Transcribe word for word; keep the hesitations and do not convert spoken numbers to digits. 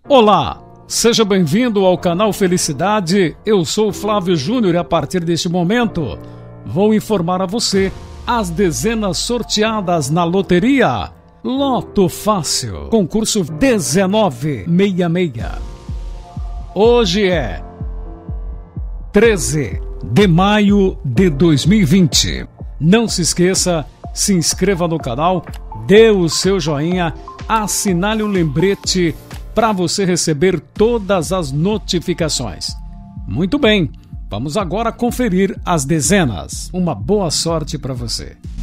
Olá, seja bem-vindo ao canal Felicidade. Eu sou o Flávio Júnior e a partir deste momento vou informar a você as dezenas sorteadas na loteria Loto Fácil, concurso dezenove sessenta e seis. Hoje é treze de maio de dois mil e vinte. Não se esqueça, se inscreva no canal, dê o seu joinha, assinale o lembrete para você receber todas as notificações. Muito bem, vamos agora conferir as dezenas. Uma boa sorte para você.